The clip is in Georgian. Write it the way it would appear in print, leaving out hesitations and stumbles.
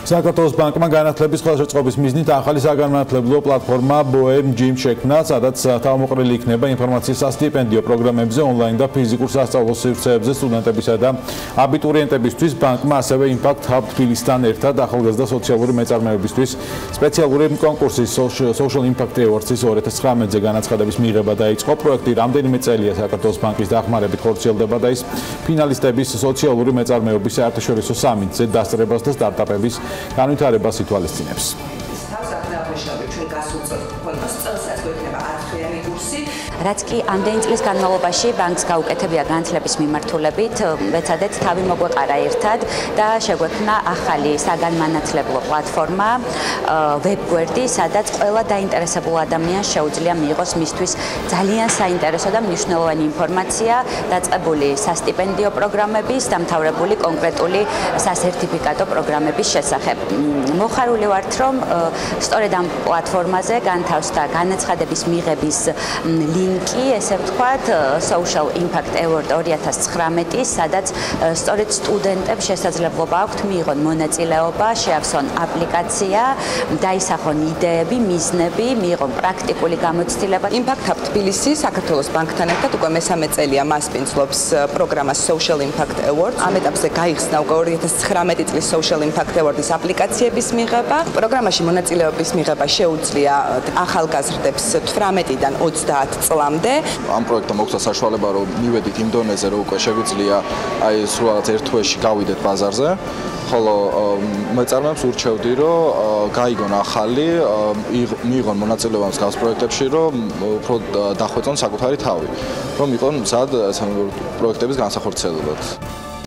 საქართველოს ბანკმა განათლების ხელშეწყობის წყობის მიზნით ახალი საგანმანათლებლო პლატფორმა BOEM Gym შექმნა, სადაც თავმოყრილი იქნება ინფორმაცია სასტიპენდიო პროგრამებზე, ონლაინ და ფიზიკურ სასწავლო სივრცეებზე სტუდენტებისა და აბიტურიენტებისთვის. ბანკმა ასევე Impact Hub თბილისთან ერთად ახალგაზრდა სოციალური მეწარმეებისთვის სპეციალური კონკურსის Social Impact Awards-ის 2019-ზე განაცხადების მიღება დაიწყო. პროექტი რამდენიმე წელია საქართველოს ბანკის დახმარებით ხორციელდება და ის ფინალისტების სოციალური მეწარმეობის საერთაშორისო სამიტზე დასწრებას და სტარტაპების განვითარებას ითვალისწინებს. რაც კი ამდენი წლის განმავლობაში ბანკს გაუკეთებია განათლების მიმართულებით, ვეცადეთ თავი მოგვეყარა ერთად და შეგვექმნა ახალი საგანმანათლებლო პლატფორმა ვებგვერდი, სადაც ყველა დაინტერესებულ ადამიანს შეუძლია მიიღოს მისთვის ძალიან საინტერესო და მნიშვნელოვანი ინფორმაცია დაწყებული სასტიპენდიო პროგრამების, დამთავრებული კონკრეტული სასერტიფიკატო პროგრამების შესახებ. მოხარული ვართ, რომ სწორედ ამ პლატფორმაზე განთავსდა განაცხადების მიღების ლინკი, ესე ვთქვათ, Social Impact Award 2019, სადაც სწორედ სტუდენტებს შესაძლებლობა აქვთ მიიღონ მონაწილეობა, შეავსონ აპლიკაცია, დაისახონ იდეები, მიზნები, მიიღონ პრაქტიკული გამოცდილება. Impact Hub თბილისი საქართველოს ბანკთან ერთად უკვე მესამე წელია მასპინძლობს პროგრამას Social Impact Award. ამ ეტაპზე გაიხსნა უკვე 2019 წლის Social Impact Award-ის აპლიკაციების მიღება. პროგრამაში მონაწილეობის მიღება შეუძლია ახალგაზრდებს 18-დან 30 წლამდე. ამ პროექტმა მოგცა საშუალება, რომ მივედით იმ დონეზე, რომ უკვე შეგვიძლია აი ეს რაღაც ერთ თვეში გავიდეთ ბაზარზე. ხოლო მეწარმეებს ურჩევდი, რომ გაიგონ ახალი, მიიღონ მონაწილეობა მსგავს პროექტებში, რომ უფრო დახვეწონ საკუთარი თავი, რომ იყონ მზად პროექტების განსახორციელებლად.